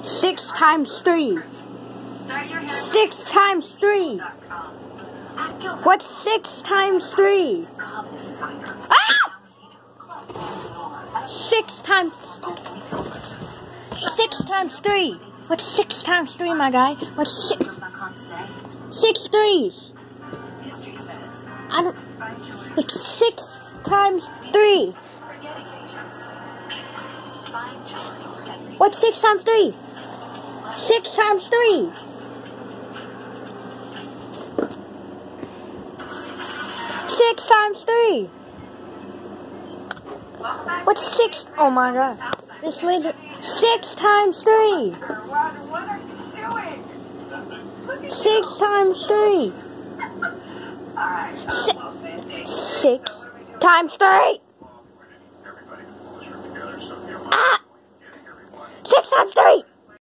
6 times 3. 6 times 3. What's 6 times 3? Ah! 6 times 3. What's 6 times 3, my guy? What's 6? 6 threes. I don't. It's 6 times 3. What's 6 times 3? 6 times 3. 6 times 3. What's 6? Oh my god. This laser. 6 times 3. 6 times 3. 6 times 3. Ah! 6 times 3.